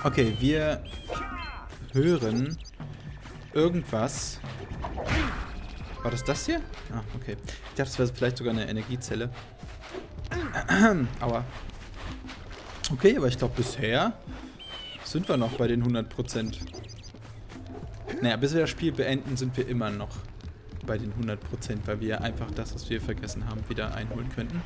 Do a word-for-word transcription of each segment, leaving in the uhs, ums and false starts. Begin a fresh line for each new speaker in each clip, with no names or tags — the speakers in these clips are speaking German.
Okay, wir hören irgendwas. War das das hier? Ah, okay. Ich dachte, das wäre vielleicht sogar eine Energiezelle. Aua. Okay, aber ich glaube, bisher sind wir noch bei den hundert Prozent. Naja, bis wir das Spiel beenden, sind wir immer noch bei den hundert Prozent, weil wir einfach das, was wir vergessen haben, wieder einholen könnten.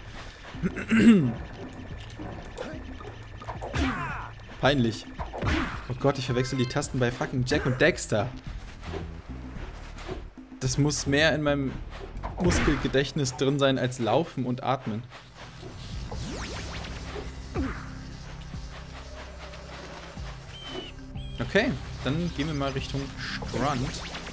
Peinlich. Oh Gott, ich verwechsel die Tasten bei fucking Jack und Dexter. Das muss mehr in meinem Muskelgedächtnis drin sein als Laufen und Atmen. Okay, dann gehen wir mal Richtung Strand.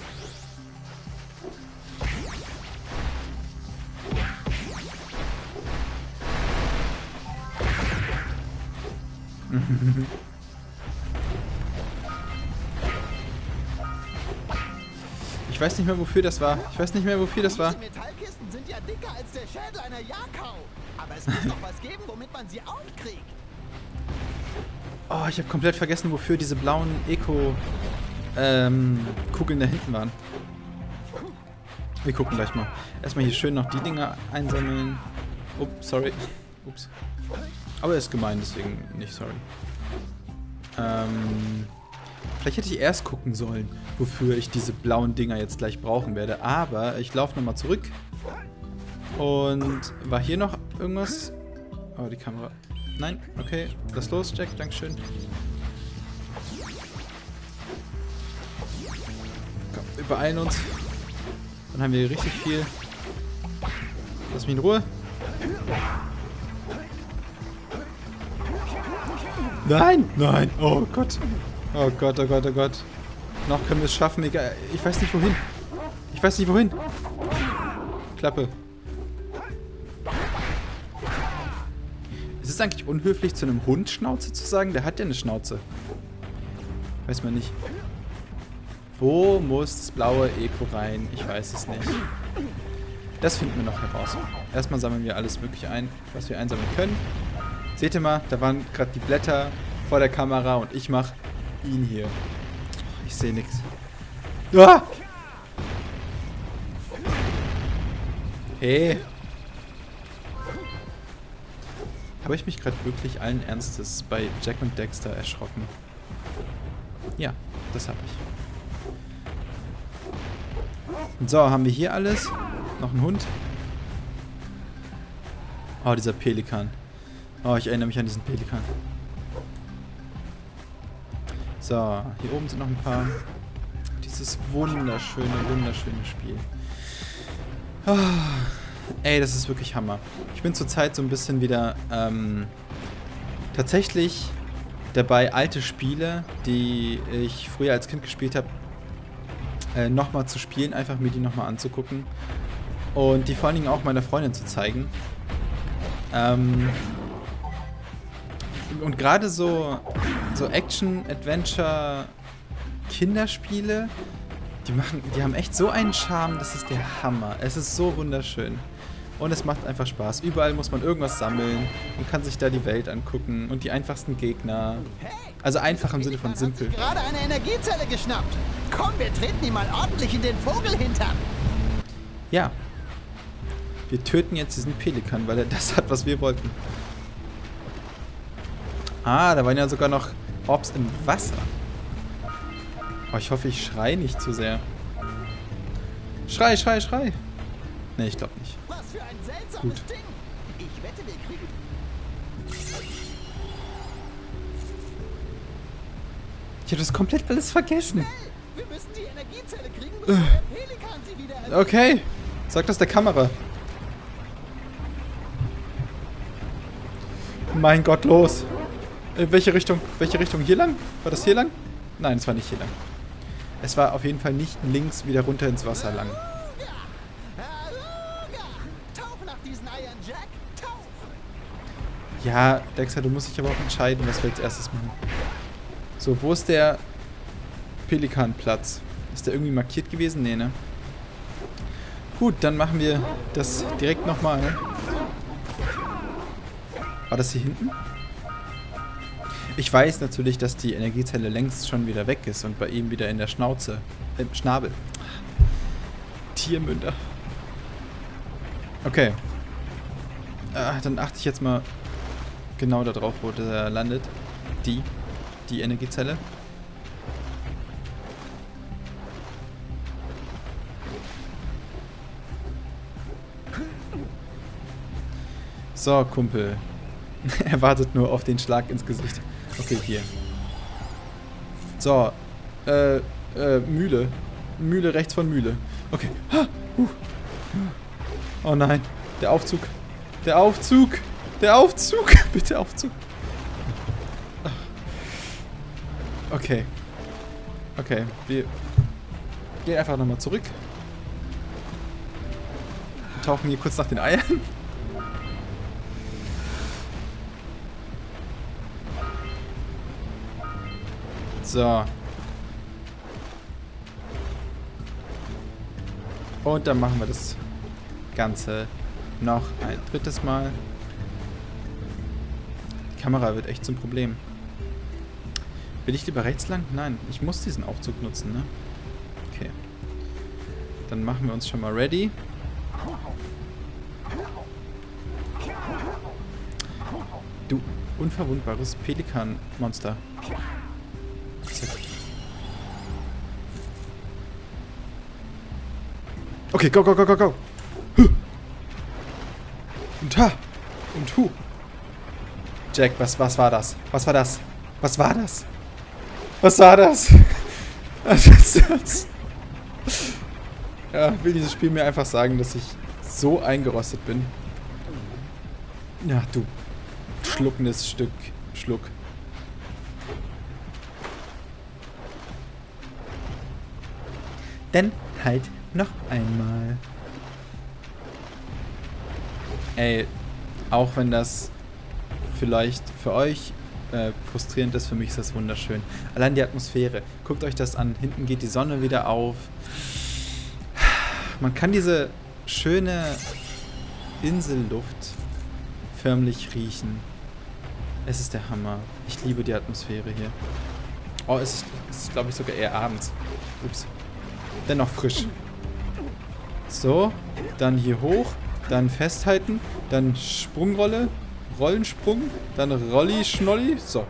Ich weiß nicht mehr, wofür das war. Ich weiß nicht mehr, wofür das war.
Diese Metallkisten sind ja dicker als der Schädel einer Jagdkau. Aber es muss doch was geben, womit man sie aufkriegt.
Oh, ich habe komplett vergessen, wofür diese blauen Eco ähm, Kugeln da hinten waren. Wir gucken gleich mal. Erstmal hier schön noch die Dinger einsammeln. Ups, sorry. Ups. Aber er ist gemein, deswegen nicht sorry. Ähm, vielleicht hätte ich erst gucken sollen, wofür ich diese blauen Dinger jetzt gleich brauchen werde. Aber ich laufe nochmal zurück. Und war hier noch irgendwas? Oh, die Kamera. Nein? Okay. Lass los, Jack. Dankeschön. Komm, wir beeilen uns. Dann haben wir richtig viel. Lass mich in Ruhe. Nein! Nein! Oh Gott! Oh Gott, oh Gott, oh Gott. Noch können wir es schaffen, egal. Ich weiß nicht wohin. Ich weiß nicht wohin. Klappe. Ist es eigentlich unhöflich, zu einem Hund Schnauze zu sagen? Der hat ja eine Schnauze. Weiß man nicht. Wo muss das blaue Eco rein? Ich weiß es nicht. Das finden wir noch heraus. Erstmal sammeln wir alles Mögliche ein, was wir einsammeln können. Seht ihr mal, da waren gerade die Blätter vor der Kamera und ich mache ihn hier. Ich sehe nichts. Ah! Hey. Habe ich mich gerade wirklich allen Ernstes bei Jack und Dexter erschrocken? Ja, das habe ich. So, haben wir hier alles? Noch ein Hund? Oh, dieser Pelikan. Oh, ich erinnere mich an diesen Pelikan. So, hier oben sind noch ein paar. Dieses wunderschöne, wunderschöne Spiel. Oh, ey, das ist wirklich Hammer. Ich bin zurzeit so ein bisschen wieder ähm, tatsächlich dabei, alte Spiele, die ich früher als Kind gespielt habe, äh, nochmal zu spielen, einfach mir die nochmal anzugucken. Und die vor allen Dingen auch meiner Freundin zu zeigen. Ähm... Und gerade so, so Action-Adventure-Kinderspiele, die machen, die haben echt so einen Charme, das ist der Hammer. Es ist so wunderschön. Und es macht einfach Spaß. Überall muss man irgendwas sammeln und kann sich da die Welt angucken und die einfachsten Gegner. Also einfach im Sinne von simpel.
Ich habe gerade eine Energiezelle geschnappt. Komm, wir treten ihm mal ordentlich in den Vogelhintern.
Ja. Wir töten jetzt diesen Pelikan, weil er das hat, was wir wollten. Ah, da waren ja sogar noch Orbs im Wasser. Oh, ich hoffe, ich schreie nicht zu sehr. Schrei, schrei, schrei. Nee, ich glaube nicht.
Was für ein seltsames
Gut.
Ding. Ich wette, wir kriegen...
Ich habe das komplett alles vergessen.
Wir müssen die Energiezelle kriegen, bevor der Pelikan sie wieder erlebt.
Okay. Sag das der Kamera. Mein Gott, los. In welche Richtung? Welche Richtung? Hier lang? War das hier lang? Nein, es war nicht hier lang. Es war auf jeden Fall nicht links wieder runter ins Wasser lang.
Tauch nach diesen Eiern, Jack. Tauch.
Ja, Dexter, du musst dich aber auch entscheiden, was wir als erstes machen. So, wo ist der Pelikanplatz? Ist der irgendwie markiert gewesen? Nee, ne? Gut, dann machen wir das direkt nochmal. War das hier hinten? Ich weiß natürlich, dass die Energiezelle längst schon wieder weg ist und bei ihm wieder in der Schnauze. Äh, Schnabel. Tiermünder. Okay. Ah, dann achte ich jetzt mal genau darauf, wo der landet. Die. Die Energiezelle. So, Kumpel. Er wartet nur auf den Schlag ins Gesicht. Okay, hier. So. Äh, äh, Mühle. Mühle rechts von Mühle. Okay. Oh nein. Der Aufzug. Der Aufzug. Der Aufzug. Bitte Aufzug. Okay. Okay. Wir gehen einfach nochmal zurück. Wir tauchen hier kurz nach den Eiern. So. Und dann machen wir das Ganze noch ein drittes Mal. Die Kamera wird echt zum Problem. Will ich lieber rechts lang? Nein, ich muss diesen Aufzug nutzen, ne? Okay. Dann machen wir uns schon mal ready. Du unverwundbares Pelikan-Monster. Okay, go, go, go, go, go. Huh. Und ha. Und hu. Jack, was, was war das? Was war das? Was war das? Was war das? Was ist das? Ja, will dieses Spiel mir einfach sagen, dass ich so eingerostet bin. Ja, du schluckendes Stück Schluck. Denn halt noch einmal. Ey, auch wenn das vielleicht für euch äh, frustrierend ist, für mich ist das wunderschön. Allein die Atmosphäre. Guckt euch das an. Hinten geht die Sonne wieder auf. Man kann diese schöne Inselluft förmlich riechen. Es ist der Hammer. Ich liebe die Atmosphäre hier. Oh, es ist, es ist glaube ich, sogar eher abends. Ups. Dennoch frisch. So, dann hier hoch, dann festhalten, dann Sprungrolle, Rollensprung, dann Rolli, Schnolli. So.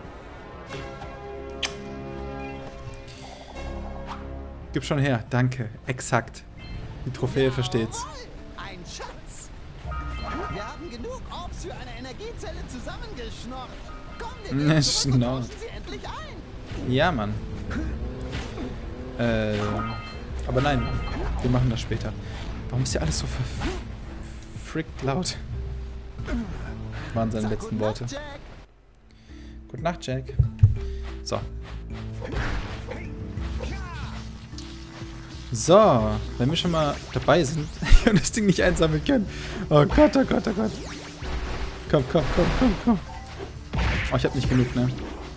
Gib schon her. Danke. Exakt. Die Trophäe versteht's.
Ein Schatz. Wir haben genug Obst für eine Energiezelle zusammengeschnorrt. Komm, wir gehen zurück und tauschen sie endlich ein.
Ja, Mann. Äh, aber nein, Mann. Wir machen das später. Warum ist hier alles so verfrickt laut? Waren seine letzten Worte. Gute Nacht, Jack. So. So, wenn wir schon mal dabei sind und das Ding nicht einsammeln können. Oh Gott, oh Gott, oh Gott. Komm, komm, komm, komm, komm. Oh, ich hab nicht genug, ne?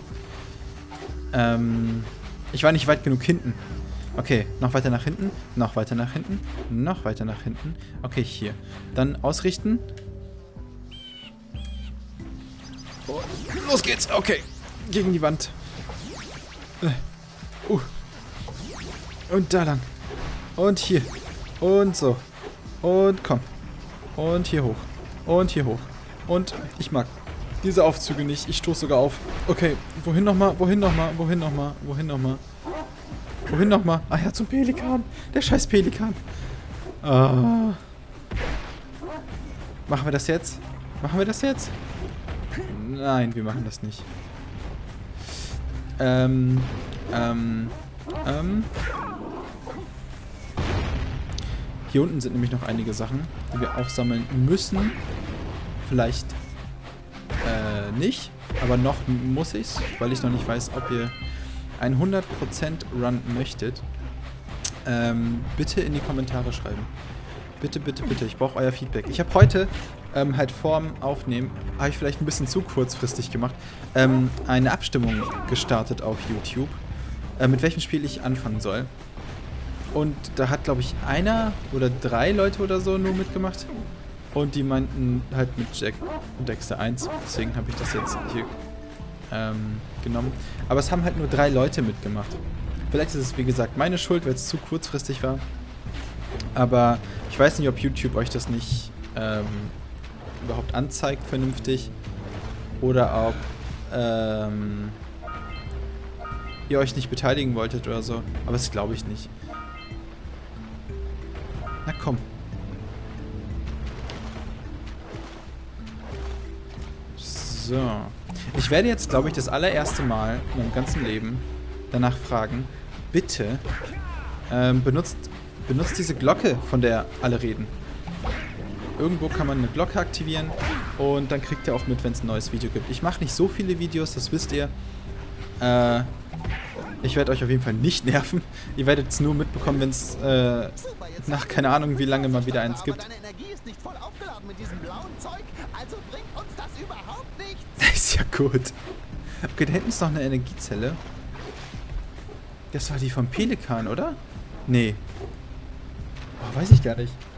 Ähm, ich war nicht weit genug hinten. Okay, noch weiter nach hinten, noch weiter nach hinten, noch weiter nach hinten. Okay, hier. Dann ausrichten. Oh, los geht's. Okay, gegen die Wand. Uh. Und da lang. Und hier. Und so. Und komm. Und hier hoch. Und hier hoch. Und ich mag diese Aufzüge nicht. Ich stoße sogar auf. Okay, wohin nochmal? Wohin nochmal? Wohin nochmal? Wohin nochmal? Wohin nochmal? Ah ja, zum Pelikan. Der scheiß Pelikan. Ah. Machen wir das jetzt? Machen wir das jetzt? Nein, wir machen das nicht. Ähm. Ähm. Ähm. Hier unten sind nämlich noch einige Sachen, die wir aufsammeln müssen. Vielleicht äh, nicht, aber noch muss ich's, weil ich noch nicht weiß, ob ihr einen hundert Prozent Run möchtet. Ähm, bitte in die Kommentare schreiben. Bitte, bitte, bitte. Ich brauche euer Feedback. Ich habe heute ähm, halt vorm Aufnehmen, habe ich vielleicht ein bisschen zu kurzfristig gemacht, ähm, eine Abstimmung gestartet auf YouTube, äh, mit welchem Spiel ich anfangen soll. Und da hat, glaube ich, einer oder drei Leute oder so nur mitgemacht. Und die meinten halt mit Jack und Dexter eins. Deswegen habe ich das jetzt hier ähm, genommen. Aber es haben halt nur drei Leute mitgemacht. Vielleicht ist es, wie gesagt, meine Schuld, weil es zu kurzfristig war. Aber ich weiß nicht, ob YouTube euch das nicht ähm, überhaupt anzeigt vernünftig. Oder ob ähm, ihr euch nicht beteiligen wolltet oder so. Aber das glaube ich nicht. Na komm. So. Ich werde jetzt, glaube ich, das allererste Mal in meinem ganzen Leben danach fragen, bitte ähm, benutzt, benutzt diese Glocke, von der alle reden. Irgendwo kann man eine Glocke aktivieren und dann kriegt ihr auch mit, wenn es ein neues Video gibt. Ich mache nicht so viele Videos, das wisst ihr. Äh, ich werde euch auf jeden Fall nicht nerven. Ihr werdet es nur mitbekommen, wenn es äh, nach keine Ahnung wie lange mal wieder eins gibt.
Aber deine Energie ist nicht voll aufgeladen mit diesem blauen Zeug, also bringt uns das überhaupt nichts.
Das ist ja gut. Okay, da hinten ist noch eine Energiezelle. Das war die vom Pelikan, oder? Nee. Oh, weiß ich gar nicht.